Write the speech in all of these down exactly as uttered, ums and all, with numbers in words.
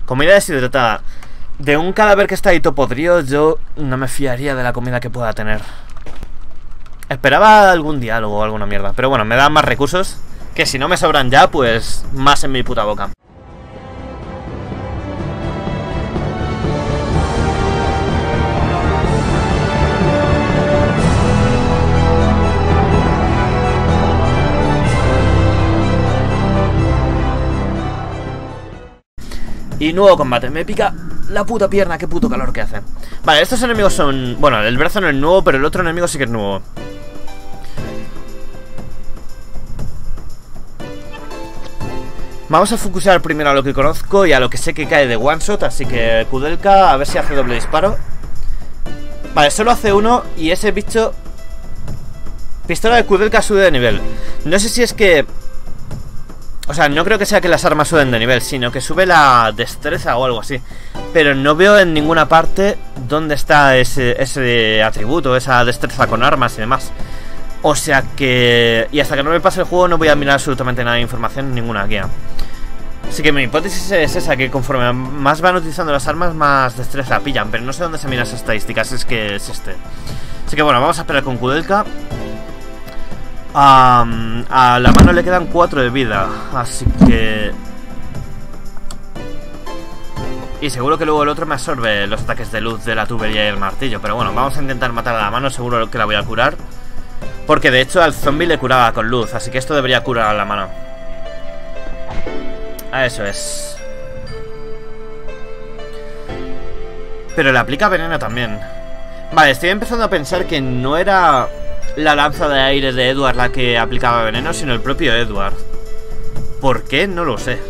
Comida deshidratada. De un cadáver que está ahí todo podrido, yo no me fiaría de la comida que pueda tener. Esperaba algún diálogo o alguna mierda. Pero bueno, me dan más recursos. Que si no me sobran ya, pues más en mi puta boca. Y nuevo combate, me pica la puta pierna, qué puto calor que hace. Vale, estos enemigos son... Bueno, el brazo no es nuevo, pero el otro enemigo sí que es nuevo. Vamos a focusar primero a lo que conozco y a lo que sé que cae de one shot. Así que Kudelka, a ver si hace doble disparo. Vale, solo hace uno y ese bicho... Pistola de Kudelka sube de nivel. No sé si es que... O sea, no creo que sea que las armas suben de nivel, sino que sube la destreza o algo así. Pero no veo en ninguna parte dónde está ese, ese atributo, esa destreza con armas y demás. O sea que... Y hasta que no me pase el juego no voy a mirar absolutamente nada de información en ninguna guía. Así que mi hipótesis es esa, que conforme más van utilizando las armas, más destreza pillan. Pero no sé dónde se miran esas estadísticas, es que es este. Así que bueno, vamos a esperar con Kudelka. Um, a la mano le quedan cuatro de vida, así que... Y seguro que luego el otro me absorbe los ataques de luz de la tubería y el martillo. Pero bueno, vamos a intentar matar a la mano, seguro que la voy a curar. Porque de hecho al zombie le curaba con luz, así que esto debería curar a la mano. Ah, eso es. Pero le aplica veneno también. Vale, estoy empezando a pensar que no era... la lanza de aire de Edward la que aplicaba veneno, sino el propio Edward. ¿Por qué? No lo sé.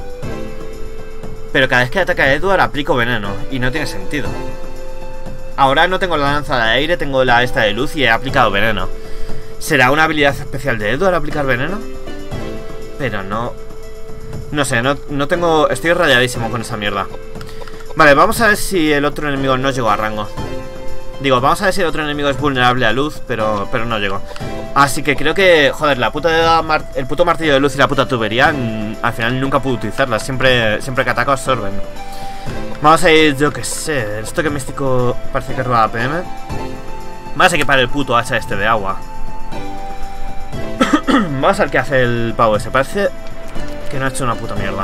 Pero cada vez que ataca a Edward aplico veneno y no tiene sentido. Ahora no tengo la lanza de aire, tengo la esta de luz y he aplicado veneno. ¿Será una habilidad especial de Edward aplicar veneno? Pero no... No sé, no, no tengo... Estoy rayadísimo con esa mierda. Vale, vamos a ver si el otro enemigo no llegó a rango. Digo, vamos a ver si el otro enemigo es vulnerable a luz, pero, pero no llegó. Así que creo que, joder, la puta mar el puto martillo de luz y la puta tubería, al final nunca puedo utilizarlas. Siempre, siempre que ataco absorben. Vamos a ir, yo que sé, el toque místico parece que roba A P M. Vamos a equipar el puto hacha este de agua. Vamos a ver qué hace el pavo ese. Parece que no ha hecho una puta mierda.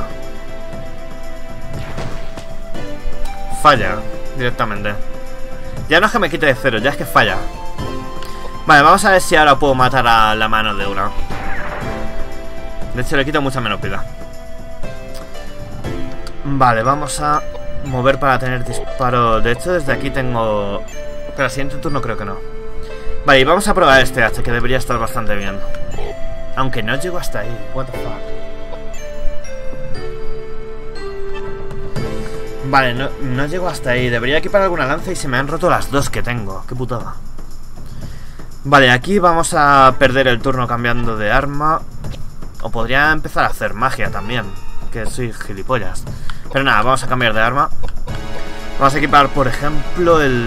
Falla directamente. Ya no es que me quite de cero, ya es que falla. Vale, vamos a ver si ahora puedo matar a la mano de una. De hecho le quito mucha menos vida. Vale, vamos a mover para tener disparo. De hecho desde aquí tengo... Pero el siguiente turno creo que no. Vale, y vamos a probar este hacha, que debería estar bastante bien. Aunque no llego hasta ahí. What the fuck. Vale, no, no llego hasta ahí. Debería equipar alguna lanza y se me han roto las dos que tengo. Qué putada. Vale, aquí vamos a perder el turno cambiando de arma. O podría empezar a hacer magia también, que soy gilipollas. Pero nada, vamos a cambiar de arma. Vamos a equipar, por ejemplo, el...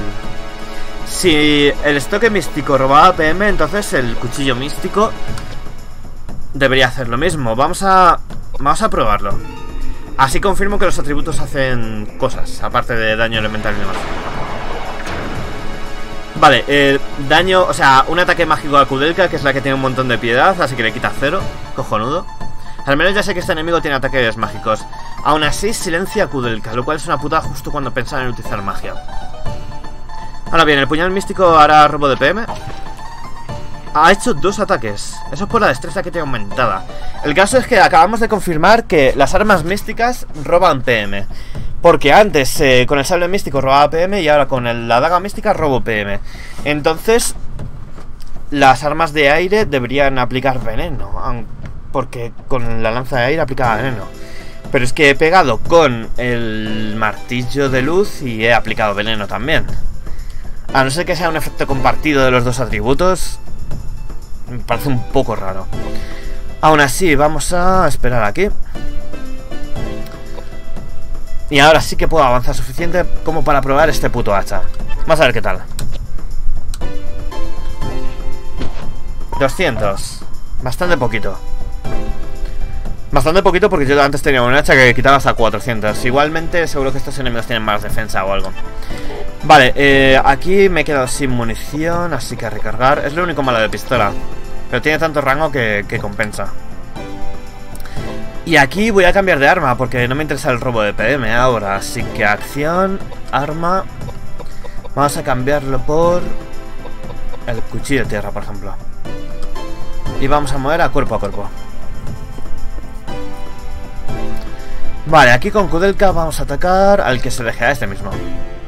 Si el estoque místico robaba A P M, entonces el cuchillo místico debería hacer lo mismo. Vamos a... Vamos a probarlo. Así confirmo que los atributos hacen cosas, aparte de daño elemental y demás. Vale, eh, daño, o sea, un ataque mágico a Kudelka, que es la que tiene un montón de piedad, así que le quita cero. Cojonudo. Al menos ya sé que este enemigo tiene ataques mágicos. Aún así, silencia a Kudelka, lo cual es una putada justo cuando pensaba en utilizar magia. Ahora bien, el puñal místico hará robo de P M. Ha hecho dos ataques. Eso es por la destreza que tiene aumentada. El caso es que acabamos de confirmar que las armas místicas roban P M. Porque antes eh, con el sable místico robaba P M y ahora con el, la daga mística robo P M. Entonces las armas de aire deberían aplicar veneno, porque con la lanza de aire aplicaba veneno. Pero es que he pegado con el martillo de luz y he aplicado veneno también. A no ser que sea un efecto compartido de los dos atributos, me parece un poco raro. Aún así, vamos a esperar aquí. Y ahora sí que puedo avanzar suficiente como para probar este puto hacha. Vamos a ver qué tal. doscientos. Bastante poquito. Bastante poquito porque yo antes tenía un hacha que quitaba hasta cuatrocientos. Igualmente seguro que estos enemigos tienen más defensa o algo. Vale, eh, aquí me he quedado sin munición, así que a recargar. Es lo único malo de pistola, pero tiene tanto rango que, que compensa. Y aquí voy a cambiar de arma porque no me interesa el robo de P M ahora. Así que acción, arma. Vamos a cambiarlo por el cuchillo de tierra, por ejemplo. Y vamos a mover a cuerpo a cuerpo. Vale, aquí con Kudelka vamos a atacar al que se deje a este mismo.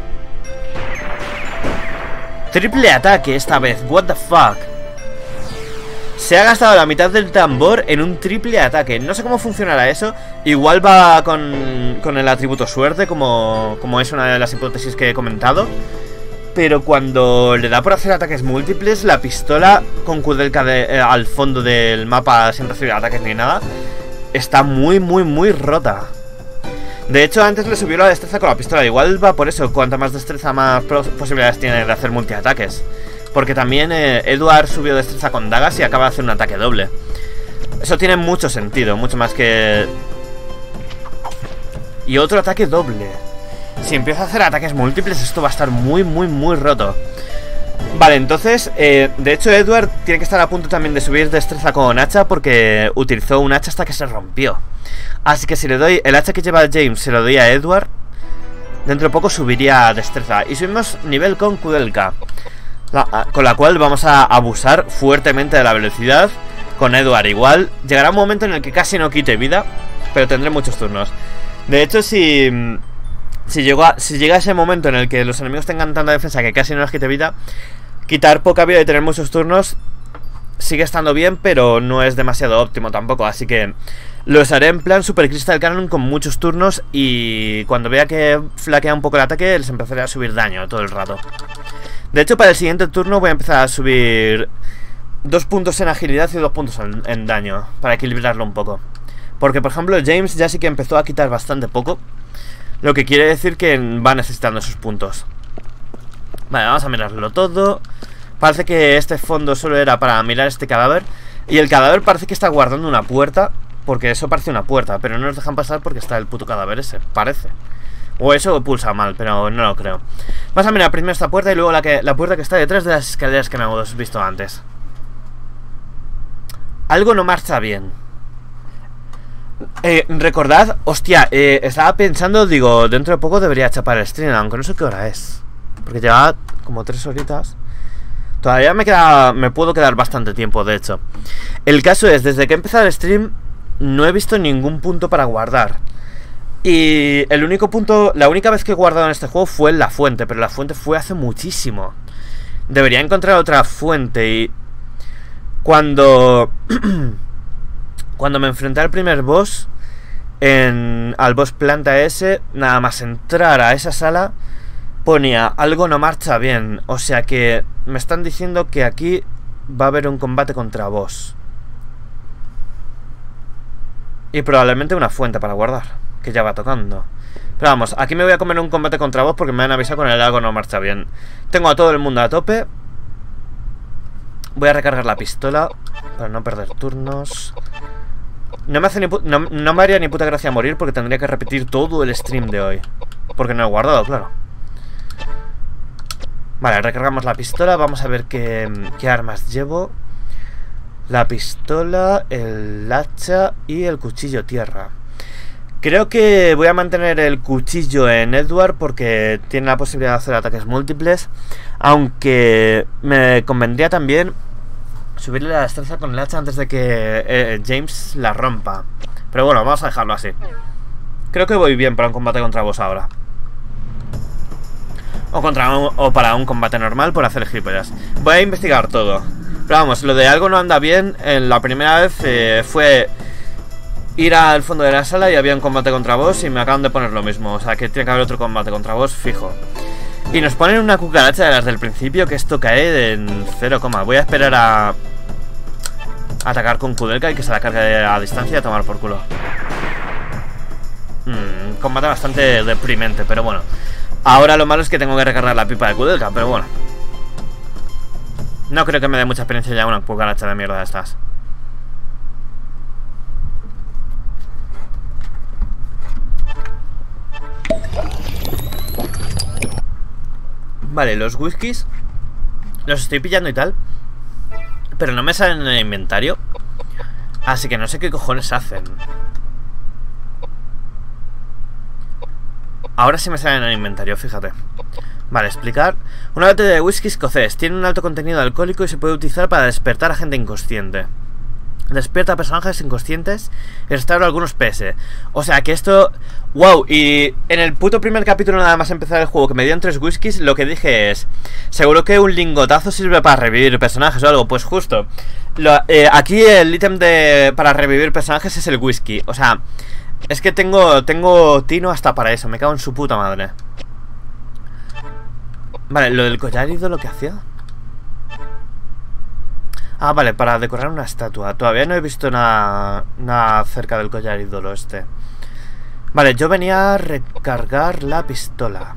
Triple ataque esta vez, what the fuck. Se ha gastado la mitad del tambor en un triple ataque. No sé cómo funcionará eso. Igual va con, con el atributo suerte, como, como es una de las hipótesis que he comentado. Pero cuando le da por hacer ataques múltiples, la pistola con Kudelka de, eh, al fondo del mapa sin recibir ataques ni nada, está muy, muy, muy rota. De hecho, antes le subió la destreza con la pistola. Igual va por eso. Cuanta más destreza, más posibilidades tiene de hacer multiataques. Porque también eh, Edward subió destreza con dagas y acaba de hacer un ataque doble. Eso tiene mucho sentido. Mucho más que... Y otro ataque doble. Si empieza a hacer ataques múltiples, esto va a estar muy, muy, muy roto. Vale, entonces, eh, de hecho Edward tiene que estar a punto también de subir destreza con hacha, porque utilizó un hacha hasta que se rompió. Así que si le doy el hacha que lleva James, se lo doy a Edward, dentro de poco subiría destreza. Y subimos nivel con Kudelka, la, con la cual vamos a abusar fuertemente de la velocidad. Con Edward igual. Llegará un momento en el que casi no quite vida, pero tendré muchos turnos. De hecho, si... Si, llegó a, si llega ese momento en el que los enemigos tengan tanta defensa que casi no les quite vida, quitar poca vida y tener muchos turnos sigue estando bien, pero no es demasiado óptimo tampoco. Así que lo haré en plan Super Crystal Cannon con muchos turnos, y cuando vea que flaquea un poco el ataque, les empezaré a subir daño todo el rato. De hecho, para el siguiente turno voy a empezar a subir dos puntos en agilidad y dos puntos en, en daño, para equilibrarlo un poco. Porque, por ejemplo, James ya sí que empezó a quitar bastante poco, lo que quiere decir que va necesitando esos puntos. Vale, vamos a mirarlo todo. Parece que este fondo solo era para mirar este cadáver. Y el cadáver parece que está guardando una puerta, porque eso parece una puerta, pero no nos dejan pasar porque está el puto cadáver ese, parece. O eso pulsa mal, pero no lo creo. Vamos a mirar primero esta puerta y luego la, que, la puerta que está detrás de las escaleras que no hemos visto antes. Algo no marcha bien. Eh, recordad, hostia, eh, estaba pensando, digo, dentro de poco debería chapar el stream, aunque no sé qué hora es, porque lleva como tres horitas. Todavía me queda, me puedo quedar bastante tiempo, de hecho. El caso es, desde que he empezado el stream, no he visto ningún punto para guardar. Y el único punto, la única vez que he guardado en este juego fue en la fuente, pero la fuente fue hace muchísimo. Debería encontrar otra fuente y... Cuando... Cuando me enfrenté al primer boss, en, al boss planta S, nada más entrar a esa sala, ponía algo no marcha bien. O sea que me están diciendo que aquí va a haber un combate contra boss. Y probablemente una fuente para guardar, que ya va tocando. Pero vamos, aquí me voy a comer un combate contra boss porque me han avisado con el algo no marcha bien. Tengo a todo el mundo a tope. Voy a recargar la pistola para no perder turnos. No me, hace ni no, no me haría ni puta gracia morir porque tendría que repetir todo el stream de hoy, porque no he guardado, claro. Vale, recargamos la pistola. Vamos a ver qué, qué armas llevo. La pistola, el hacha y el cuchillo tierra. Creo que voy a mantener el cuchillo en Edward porque tiene la posibilidad de hacer ataques múltiples. Aunque me convendría también subirle la destreza con el hacha antes de que eh, James la rompa. Pero bueno, vamos a dejarlo así. Creo que voy bien para un combate contra vos ahora. O, contra un, o para un combate normal por hacer gilipollas. Voy a investigar todo. Pero vamos, lo de algo no anda bien. En la primera vez eh, fue ir al fondo de la sala y había un combate contra vos y me acaban de poner lo mismo. O sea que tiene que haber otro combate contra vos fijo. Y nos ponen una cucaracha de las del principio que esto cae en cero, voy a esperar a atacar con Kudelka y que se la cargue a distancia y a tomar por culo. Hmm, combate bastante deprimente, pero bueno. Ahora lo malo es que tengo que recargar la pipa de Kudelka, pero bueno. No creo que me dé mucha experiencia ya una cucaracha de mierda de estas. Vale, los whiskies los estoy pillando y tal, pero no me salen en el inventario. Así que no sé qué cojones hacen. Ahora sí me salen en el inventario, fíjate. Vale, explicar. Una botella de whisky escocés. Tiene un alto contenido alcohólico y se puede utilizar para despertar a gente inconsciente. Despierta a personajes inconscientes y restaura algunos P S. O sea que esto... ¡Wow! Y en el puto primer capítulo, nada más empezar el juego, que me dieron tres whiskies, lo que dije es... Seguro que un lingotazo sirve para revivir personajes o algo. Pues justo. Lo, eh, aquí el ítem de para revivir personajes es el whisky. O sea... Es que tengo, tengo tino hasta para eso. Me cago en su puta madre. Vale, lo del collar ídolo, ¿qué hacía? Ah, vale, para decorar una estatua. Todavía no he visto nada, nada cerca del collar ídolo este. Vale, yo venía a recargar la pistola.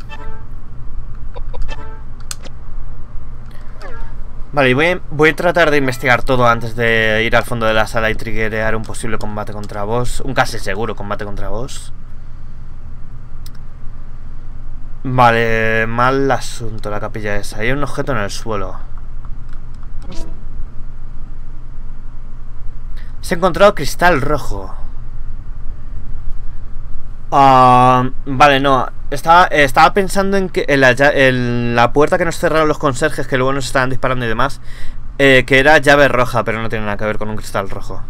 Vale, y voy, voy a tratar de investigar todo antes de ir al fondo de la sala y triggerear un posible combate contra boss. Un casi seguro combate contra boss. Vale, mal asunto la capilla esa. Hay un objeto en el suelo. Se ha encontrado cristal rojo. Uh, vale, no. Estaba, estaba pensando en que en la, en la puerta que nos cerraron los conserjes, que luego nos estaban disparando y demás, eh, que era llave roja, pero no tiene nada que ver con un cristal rojo.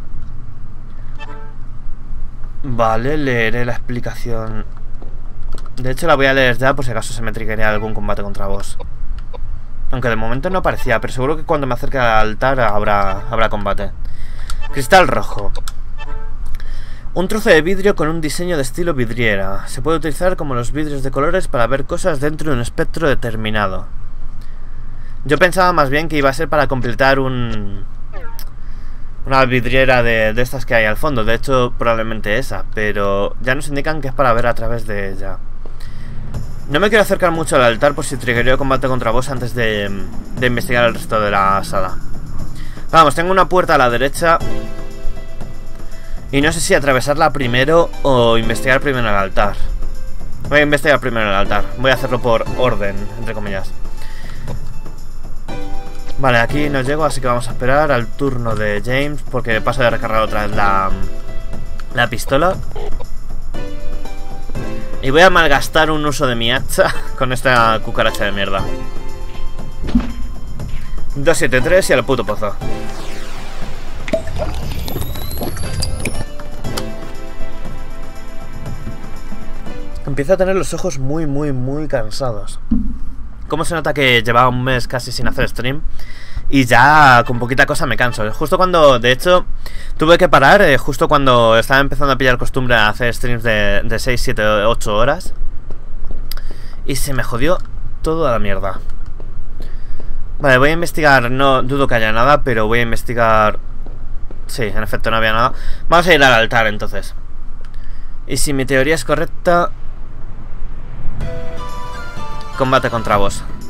Vale, leeré la explicación. De hecho la voy a leer ya por si acaso se me triggería algún combate contra vos. Aunque de momento no parecía, pero seguro que cuando me acerque al altar habrá, habrá combate. Cristal rojo. Un trozo de vidrio con un diseño de estilo vidriera. Se puede utilizar como los vidrios de colores para ver cosas dentro de un espectro determinado. Yo pensaba más bien que iba a ser para completar un... una vidriera de, de estas que hay al fondo. De hecho, probablemente esa. Pero ya nos indican que es para ver a través de ella. No me quiero acercar mucho al altar por si triggereo combate contra boss antes de, de investigar el resto de la sala. Vamos, tengo una puerta a la derecha. Y no sé si atravesarla primero o investigar primero el altar. Voy a investigar primero el altar. Voy a hacerlo por orden, entre comillas. Vale, aquí no llego, así que vamos a esperar al turno de James, porque paso de recargar otra vez la, la pistola. Y voy a malgastar un uso de mi hacha con esta cucaracha de mierda. dos siete tres y al puto pozo. Empiezo a tener los ojos muy, muy, muy cansados. ¿Cómo se nota que llevaba un mes casi sin hacer stream? Y ya con poquita cosa me canso. Justo cuando, de hecho, tuve que parar, eh, justo cuando estaba empezando a pillar costumbre a hacer streams de, de seis, siete, ocho horas. Y se me jodió todo a la mierda. Vale, voy a investigar, no dudo que haya nada, pero voy a investigar... Sí, en efecto no había nada. Vamos a ir al altar entonces. Y si mi teoría es correcta... Combate contra boss.